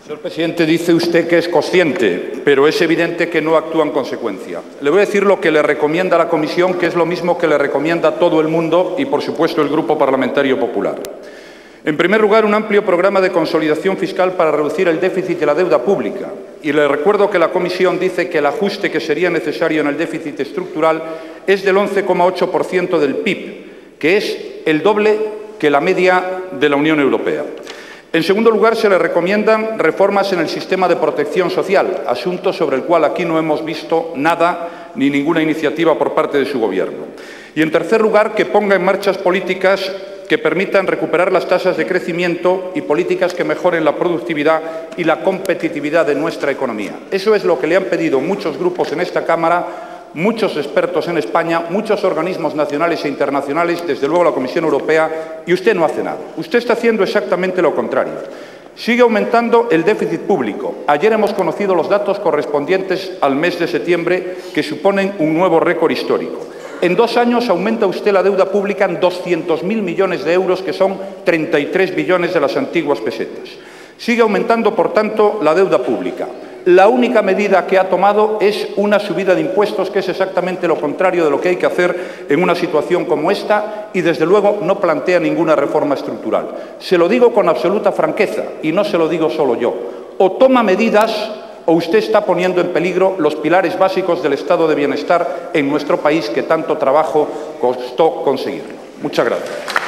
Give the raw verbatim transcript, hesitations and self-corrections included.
Señor presidente, dice usted que es consciente, pero es evidente que no actúa en consecuencia. Le voy a decir lo que le recomienda la Comisión, que es lo mismo que le recomienda a todo el mundo y, por supuesto, el Grupo Parlamentario Popular. En primer lugar, un amplio programa de consolidación fiscal para reducir el déficit y la deuda pública. Y le recuerdo que la Comisión dice que el ajuste que sería necesario en el déficit estructural es del once coma ocho por ciento del P I B, que es el doble que la media de la Unión Europea. En segundo lugar, se le recomiendan reformas en el sistema de protección social, asunto sobre el cual aquí no hemos visto nada ni ninguna iniciativa por parte de su Gobierno. Y, en tercer lugar, que ponga en marcha políticas que permitan recuperar las tasas de crecimiento y políticas que mejoren la productividad y la competitividad de nuestra economía. Eso es lo que le han pedido muchos grupos en esta Cámara, muchos expertos en España, muchos organismos nacionales e internacionales, desde luego la Comisión Europea, y usted no hace nada. Usted está haciendo exactamente lo contrario. Sigue aumentando el déficit público. Ayer hemos conocido los datos correspondientes al mes de septiembre, que suponen un nuevo récord histórico. En dos años aumenta usted la deuda pública en doscientos mil millones de euros, que son treinta y tres billones de las antiguas pesetas. Sigue aumentando, por tanto, la deuda pública. La única medida que ha tomado es una subida de impuestos, que es exactamente lo contrario de lo que hay que hacer en una situación como esta, y desde luego no plantea ninguna reforma estructural. Se lo digo con absoluta franqueza y no se lo digo solo yo. O toma medidas o usted está poniendo en peligro los pilares básicos del estado de bienestar en nuestro país, que tanto trabajo costó conseguirlo. Muchas gracias.